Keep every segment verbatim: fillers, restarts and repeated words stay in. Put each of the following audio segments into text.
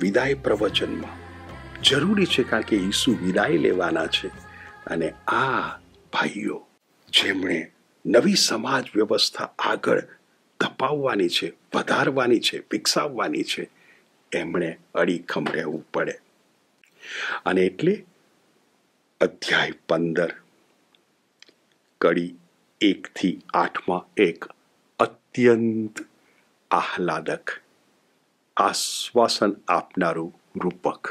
વિદાય પ્રવચનમાં જરૂરી છે, કારણ કે ઈસુ વિદાય લેવાના છે. અને આ ભાઈઓ જેમણે નવી સમાજ વ્યવસ્થા આગળ ધપાવવાની છે, વધારવાની છે, વિકસાવવાની છે, એમણે અડીખમ રહેવું પડે. અને એટલે અધ્યાય પંદર કડી એકથી આઠમાં એક અત્યંત આહલાદક, આશ્વાસન આપનારું રૂપક.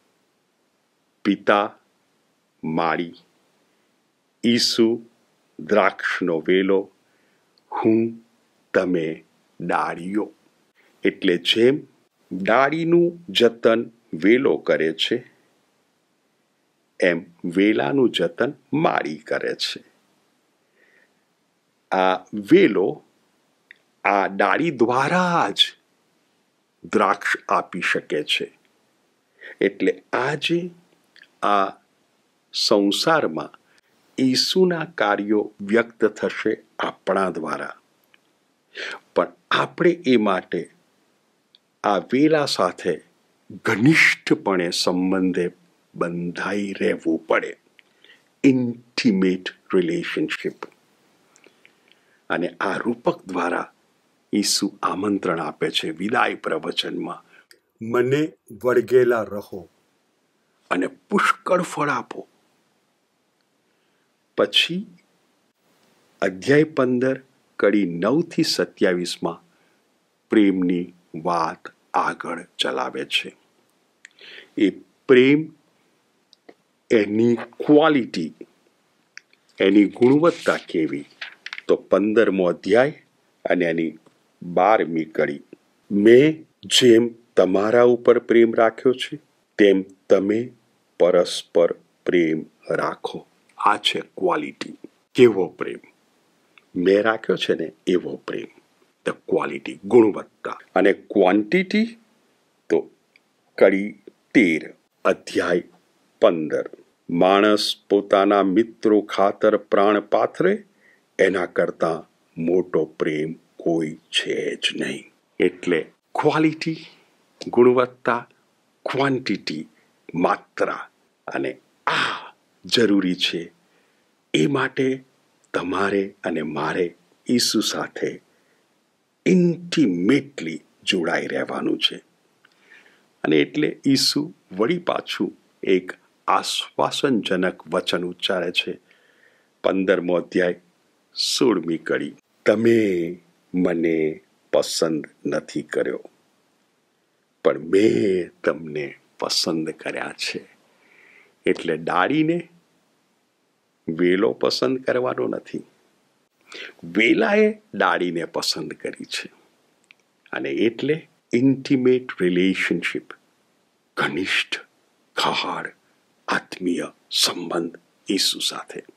પિતા માળી, ઈસુ દ્રાક્ષનો વેલો, હું તમે ડાળીઓ. એટલે જેમ ડાળીનું જતન વેલો કરે છે, એમ વેલાનું જતન માળી કરે છે. આ વેલો આ ડાળી દ્વારા જ દ્રાક્ષ આપી શકે છે. એટલે આજે આ સંસારમાં ઈસુના કાર્યો વ્યક્ત થશે આપણા દ્વારા, પણ આપણે એ માટે આ વેલા સાથે ઘનિષ્ઠપણે સંબંધે બંધાઈ રહેવું પડે. Intimate relationship. અને આ રૂપક દ્વારા ઈસુ આમંત્રણ આપે છે વિદાય પ્રવચનમાં, મને વળગેલા રહો અને પુષ્કળ ફળ આપો. પછી અધ્યાય પંદર કડી નવથી સત્યાવીસમાં પ્રેમની વાત આગળ ચલાવે છે. એ પ્રેમ, એની ક્વોલિટી, એની ગુણવત્તા કેવી, તો પંદરમો અધ્યાય અને એની બારમી કડી. મેં જેમ તમારા ઉપર પ્રેમ રાખ્યો છે, તેમ તમે પરસ્પર પ્રેમ રાખો. આ છે ક્વોલિટી. કેવો પ્રેમ? મેં રાખ્યો છે ને એવો પ્રેમ. ધ ક્વોલિટી, ગુણવત્તા. અને ક્વોન્ટિટી તો કડી તેર અધ્યાય પંદર. માણસ પોતાના મિત્રો ખાતર પ્રાણ પાથરે, એના કરતાં મોટો પ્રેમ કોઈ છે જ નહીં. એટલે ક્વોલિટી, ગુણવત્તા, ક્વોન્ટિટી, માત્રા. અને આ જરૂરી છે. એ માટે તમારે અને મારે ઈસુ સાથે ઇન્ટિમેટલી જોડાઈ રહેવાનું છે. અને એટલે ઈસુ વળી પાછું એક આશ્વાસનજનક વચન ઉચ્ચારે છે. પંદરમો અધ્યાય સોળમી કડી. તમે મને પસંદ નથી કર્યો, પણ મેં તમને પસંદ કર્યા છે. એટલે ડાળીને વેલો પસંદ કરવાનો નથી, વેલાએ ડાળીને પસંદ કરી છે. અને એટલે ઇન્ટિમેટ રિલેશનશિપ, ઘનિષ્ઠ ગાઢ આત્મીય સંબંધ ઈસુ સાથે.